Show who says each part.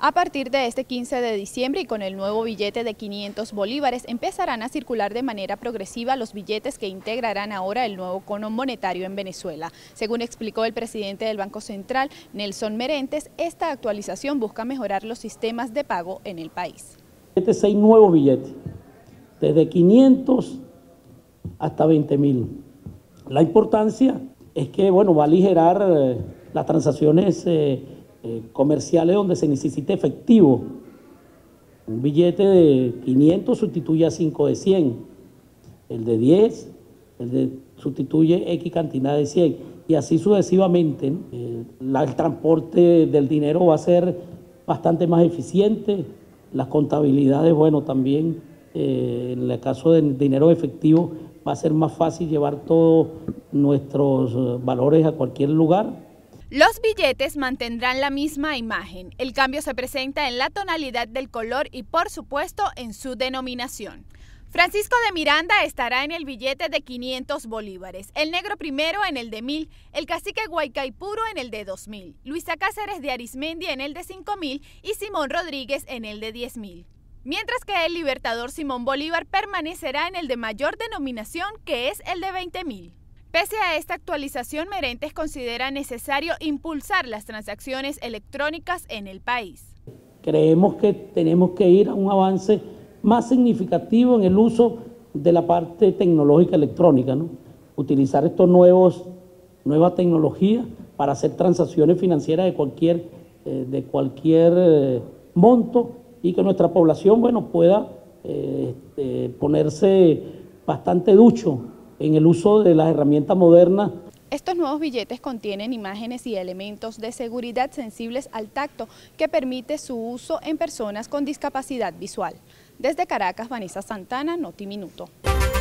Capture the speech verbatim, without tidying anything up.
Speaker 1: A partir de este quince de diciembre y con el nuevo billete de quinientos bolívares empezarán a circular de manera progresiva los billetes que integrarán ahora el nuevo cono monetario en Venezuela. Según explicó el presidente del Banco Central, Nelson Merentes, esta actualización busca mejorar los sistemas de pago en el país.
Speaker 2: Este seis nuevos billetes, desde quinientos hasta veinte mil. La importancia es que, bueno, va a aligerar eh, las transacciones eh, Eh, comerciales donde se necesite efectivo. Un billete de quinientos sustituye a cinco de cien, el de diez el de, sustituye X cantidad de cien y así sucesivamente, ¿no? Eh, la, el transporte del dinero va a ser bastante más eficiente, las contabilidades, bueno, también eh, en el caso del dinero efectivo va a ser más fácil llevar todos nuestros eh, valores a cualquier lugar.
Speaker 1: Los billetes mantendrán la misma imagen. El cambio se presenta en la tonalidad del color y, por supuesto, en su denominación. Francisco de Miranda estará en el billete de quinientos bolívares, el negro primero en el de mil, el cacique Guaycaipuro en el de dos mil, Luisa Cáceres de Arismendi en el de cinco mil y Simón Rodríguez en el de diez mil. Mientras que el libertador Simón Bolívar permanecerá en el de mayor denominación, que es el de veinte mil. Pese a esta actualización, Merentes considera necesario impulsar las transacciones electrónicas en el país.
Speaker 2: Creemos que tenemos que ir a un avance más significativo en el uso de la parte tecnológica electrónica, ¿no? Utilizar estos nuevos, nuevas tecnologías para hacer transacciones financieras de cualquier, eh, de cualquier eh, monto y que nuestra población, bueno, pueda eh, eh, ponerse bastante ducho en el uso de las herramientas modernas.
Speaker 1: Estos nuevos billetes contienen imágenes y elementos de seguridad sensibles al tacto que permite su uso en personas con discapacidad visual. Desde Caracas, Vanessa Santana, Noti Minuto.